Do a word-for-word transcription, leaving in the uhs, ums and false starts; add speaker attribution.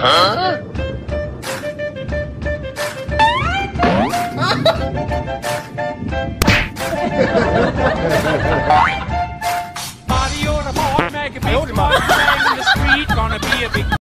Speaker 1: Body on a board, make a big body in the street, gonna be a big